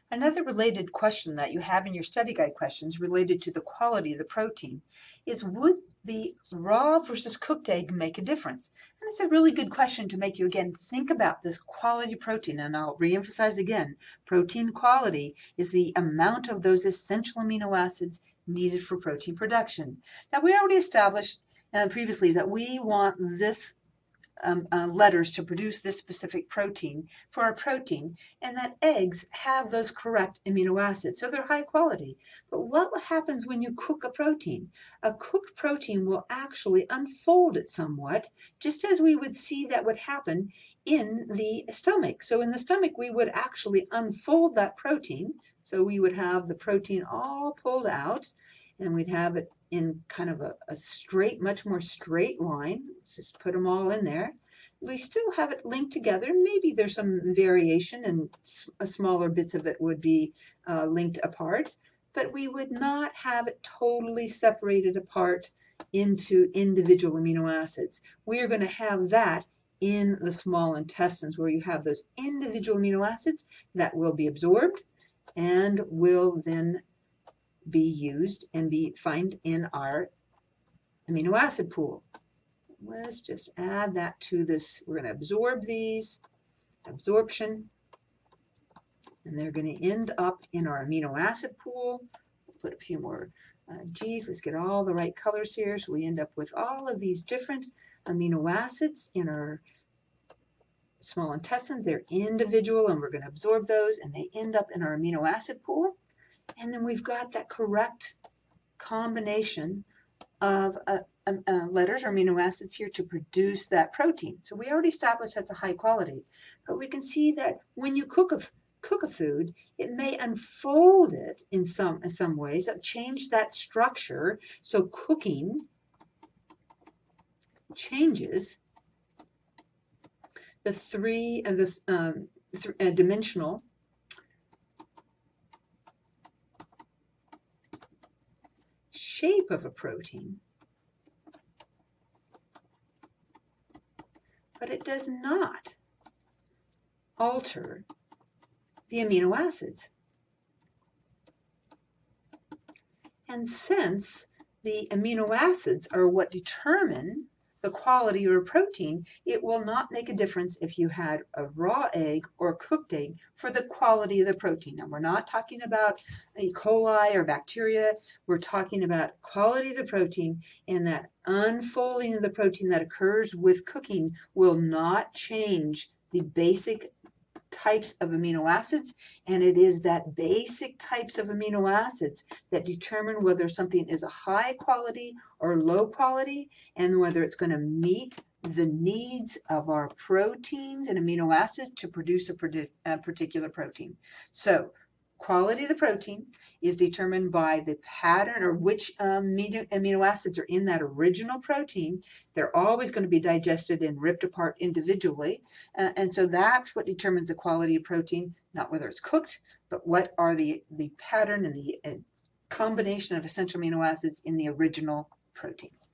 Another related question that you have in your study guide questions related to the quality of the protein is, would the raw versus cooked egg make a difference? And it's a really good question to make you, again, think about this quality protein. And I'll reemphasize again, protein quality is the amount of those essential amino acids needed for protein production. Now, we already established previously that we want this letters to produce this specific protein for our protein, and that eggs have those correct amino acids, so they're high quality. But what happens when you cook a protein? A cooked protein will actually unfold it somewhat, just as we would see that would happen in the stomach. So in the stomach, we would actually unfold that protein. So we would have the protein all pulled out, and we'd have it in kind of a straight, much more straight line. Let's just put them all in there. We still have it linked together. Maybe there's some variation and smaller bits of it would be linked apart, but we would not have it totally separated apart into individual amino acids. We are going to have that in the small intestines, where you have those individual amino acids that will be absorbed and will then be used and be found in our amino acid pool. Let's just add that to this. We're going to absorb these, absorption, and they're going to end up in our amino acid pool. We'll put a few more G's. Let's get all the right colors here. So we end up with all of these different amino acids in our small intestines. They're individual, and we're going to absorb those, and they end up in our amino acid pool. And then we've got that correct combination of letters or amino acids here to produce that protein. So we already established that's a high quality, but we can see that when you cook a food, it may unfold it in some ways, change that structure. So cooking changes the dimensional shape of a protein, but it does not alter the amino acids. And since the amino acids are what determine the quality of a protein, it will not make a difference if you had a raw egg or a cooked egg for the quality of the protein. Now, we're not talking about E. coli or bacteria. We're talking about quality of the protein, and that unfolding of the protein that occurs with cooking will not change the basic types of amino acids, and it is that basic types of amino acids that determine whether something is a high quality or low quality, and whether it's going to meet the needs of our proteins and amino acids to produce a particular protein. So quality of the protein is determined by the pattern or which amino acids are in that original protein. They're always going to be digested and ripped apart individually. And so that's what determines the quality of protein, not whether it's cooked, but what are the pattern and the combination of essential amino acids in the original protein.